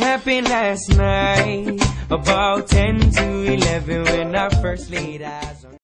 happened last night, about 10 to 11 when I first laid eyes on